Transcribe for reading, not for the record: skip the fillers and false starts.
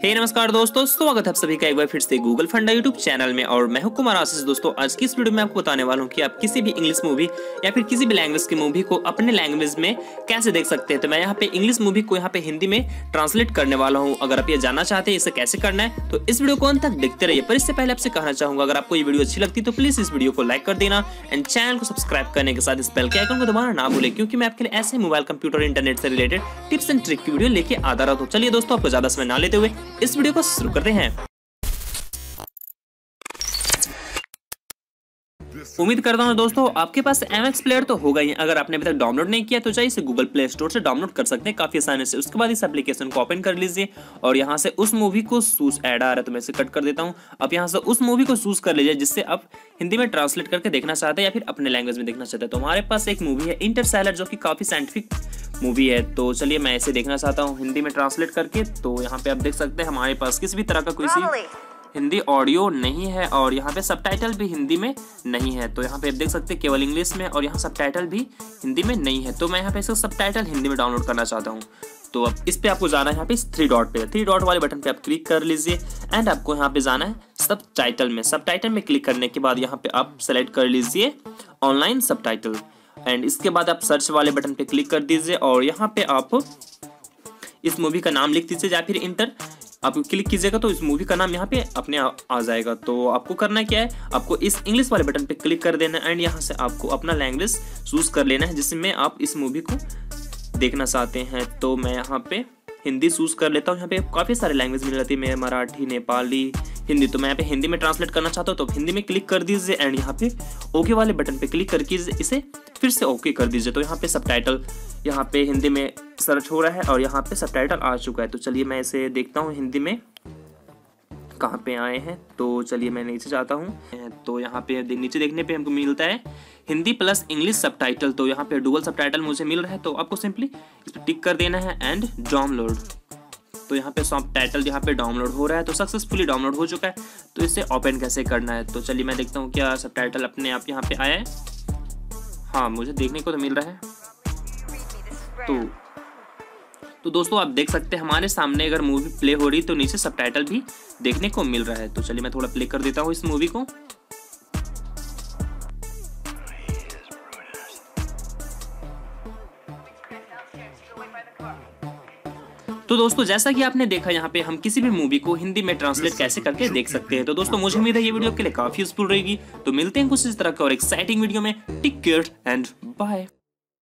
नमस्कार दोस्तों, स्वागत है आप सभी का एक बार फिर से गूगल फंडा यूट्यूब चैनल में। और मैं हूं कुमार आशीष। दोस्तों आज की इस वीडियो में आपको बताने वाला हूं कि आप किसी भी इंग्लिश मूवी या फिर किसी भी लैंग्वेज की मूवी को अपने लैंग्वेज में कैसे देख सकते हैं। तो मैं यहाँ पे इंग्लिश मूवी को यहाँ पे हिंदी में ट्रांसलेट करने वाला हूँ। अगर आप ये जानना चाहते हैं इसे कैसे करना है तो इस वीडियो को अंत तक देखते रहिए। पर इससे पहले आपसे कहना चाहूंगा, अगर आपको ये वीडियो अच्छी लगती है तो प्लीज इस वीडियो को लाइक कर देना एंड चैनल को सब्सक्राइब करने के साथ इस बेल के आइकन को दबाना ना भूलें, क्योंकि मैं आपके लिए ऐसे मोबाइल कंप्यूटर इंटरनेट से रिलेटेड टिप्स एंड ट्रिक की वीडियो लेके आता रहता हूँ। चलिए दोस्तों, आपको ज्यादा समय ना लेते हुए इस वीडियो को शुरू करते हैं। उम्मीद करता हूं दोस्तों आपके पास MX प्लेयर तो होगा ही। अगर आपने अभी तक डाउनलोड नहीं किया तो चाहिए इसे गूगल प्ले स्टोर से डाउनलोड कर सकते हैं काफी आसानी से। उसके बाद इस एप्लीकेशन को ओपन कर लीजिए और यहां से उस मूवी को चूज ऐड आ रहा है तो मैं इसे कट कर देता हूं। अब यहां से उस मूवी को चूज कर लीजिए जिससे आप हिंदी में ट्रांसलेट करके देखना चाहते हैं या फिर अपने लैंग्वेज में देखना चाहते हैं। तो हमारे पास एक मूवी है इंटरस्टेलर, जो कि काफी साइंटिफिक मूवी है। तो चलिए मैं इसे देखना चाहता हूँ हिंदी में ट्रांसलेट करके। तो यहाँ पे आप देख सकते हैं हमारे पास किसी भी तरह का कोई सी हिंदी ऑडियो नहीं है और यहाँ पे सबटाइटल भी हिंदी में नहीं है। तो यहाँ पे आप देख सकते हैं केवल इंग्लिश में और यहाँ सबटाइटल भी हिंदी में नहीं है। तो मैं यहाँ पे इसका सबटाइटल हिंदी में डाउनलोड करना चाहता हूँ। तो अब इस पे आपको जाना है, यहाँ पे थ्री डॉट वाले बटन पे आप क्लिक कर लीजिए एंड आपको यहाँ पे जाना है सबटाइटल में। सबटाइटल में क्लिक करने के बाद यहाँ पे आप सेलेक्ट कर लीजिए ऑनलाइन सबटाइटल एंड इसके बाद आप सर्च वाले बटन पे क्लिक कर दीजिए और यहाँ पे आप इस मूवी का नाम लिख दीजिए या फिर इंटर आप क्लिक कीजिएगा तो इस मूवी का नाम यहाँ पे अपने आ जाएगा। तो आपको करना क्या है, आपको इस इंग्लिश वाले बटन पे क्लिक कर देना है एंड यहाँ से आपको अपना लैंग्वेज चूज कर लेना है जिसमें आप इस मूवी को देखना चाहते हैं। तो मैं यहाँ पे हिंदी चूज कर लेता हूँ। यहाँ पे काफ़ी सारे लैंग्वेज मिल जाती है, मराठी, नेपाली, हिंदी। तो मैं यहाँ पे हिंदी में ट्रांसलेट करना चाहता हूँ तो हिंदी में क्लिक कर दीजिए एंड यहाँ पे ओके वाले बटन पे क्लिक करके इसे फिर से ओके कर दीजिए। तो यहाँ पे सबटाइटल यहाँ पे हिंदी में सर्च हो रहा है और यहाँ पे सबटाइटल आ चुका है। तो चलिए मैं इसे देखता हूँ हिंदी में कहाँ पे आए हैं। तो चलिए मैं नीचे जाता हूँ। तो यहाँ पे नीचे देखने पे हमको मिलता है हिंदी प्लस इंग्लिश सबटाइटल। तो यहाँ पे डुअल सबटाइटल मुझे मिल रहा है। तो आपको सिंपली इस पर टिक कर देना है एंड डाउनलोड। तो यहाँ पे सबटाइटल यहाँ पे डाउनलोड हो रहा है। तो सक्सेसफुली डाउनलोड हो चुका है। तो इसे ओपन कैसे करना है तो चलिए मैं देखता हूँ क्या सबटाइटल अपने आप यहाँ पे आया है। हाँ, मुझे देखने को तो मिल रहा है। तो दोस्तों आप देख सकते हैं हमारे सामने अगर मूवी प्ले हो रही तो नीचे सबटाइटल भी देखने को मिल रहा है। तो चलिए मैं थोड़ा प्ले कर देता हूँ इस मूवी को। तो दोस्तों जैसा कि आपने देखा, यहाँ पे हम किसी भी मूवी को हिंदी में ट्रांसलेट कैसे करके देख सकते हैं। तो दोस्तों मुझे उम्मीद है ये वीडियो आपके लिए काफी यूजफुल रहेगी। तो मिलते हैं कुछ इस तरह का और एक्साइटिंग वीडियो में। Take care and bye.